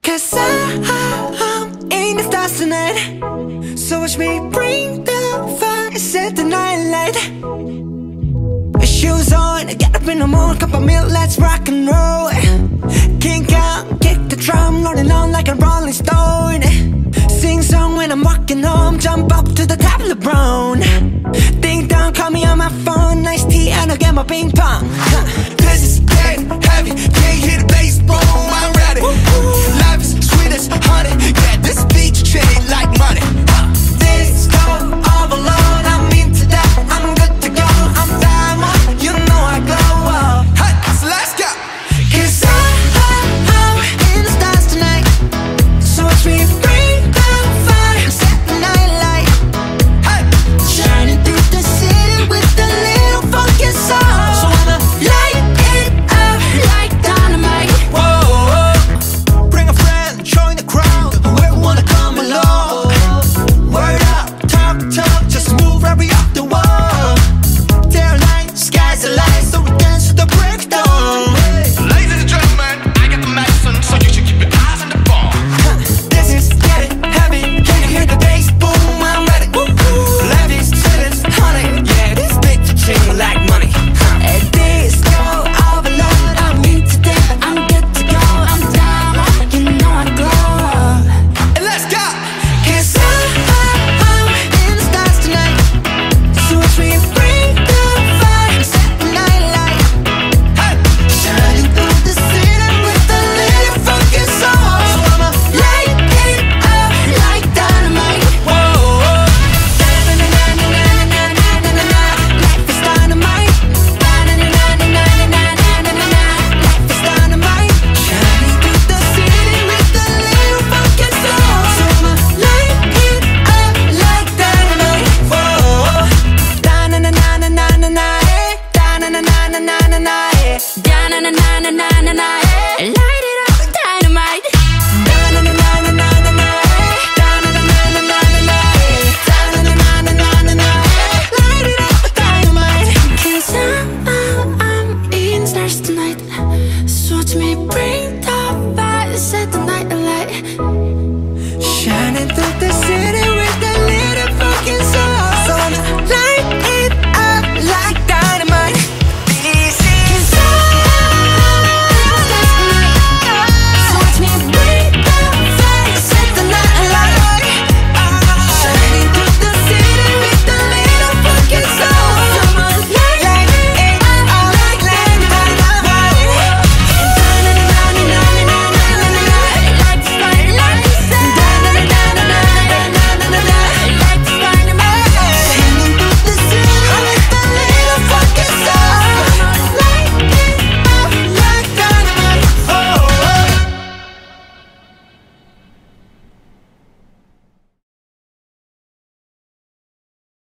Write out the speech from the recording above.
Cause I'm in the stars tonight. So watch me bring the fire, set the night light. Shoes on, get up in the morning, cup of milk, let's rock and roll. Kink out, kick the drum, rolling on like a rolling stone. Sing song when I'm walking home, jump up to the top of the brown. Ding dong, call me on my phone, nice tea and I'll get my ping pong. This is getting heavy, can't hear the bass, boom, I'm ready. Life is sweet as honey, yeah, this beat treat like money. This go overload, I'm into that, I'm good to go, I'm diamond, you know I glow. Hey, so let's go. Cause I'm in the stars tonight. So watch me bring the fire, set the night light. Hey, shining through the city with a little funky soul. So I'ma light it up like dynamite. Whoa, bring a friend, join the crowd, whoever wanna come along. Word up, talk, just move right up the wall. Day night, sky's the light, so we dance to the break of dawn. Ladies and gentlemen, I got the medicine, so you should keep your eyes on the ball. This is getting heavy, can you hear the bass? Boom, I'm ready. Life is sweet as honey, yeah, this beat treat like money. This go overload, I'm into that, I'm good to go, I'm down, you know I glow. And let's go. Cause I'm in the stars tonight. So watch me bring the fire, set the night light. Hey, shining through the city with a little funky soul. So I'ma light it up like dynamite. Whoa, na-na-na-na-na-na-na-na-na-na. Life is dynamite. Na-na-na-na-na-na-na-na-na-na. Life is dynamite. Shining through the city with a little funky soul. So I'ma light it up like dynamite. Whoa, da-na-na-na-na-na-na-na, eh. Da-na-na-na-na-na-na-na, eh. Da-na-na-na-na-na-na, eh. Light it up like dynamite. Da-na-na-na-na-na-na, eh. Da-na-na-na-na-na-na, eh. Da-na-na-na-na-na-na, eh. Light it up like dynamite. Cause I'm in the stars tonight. So watch me bring the fire, set the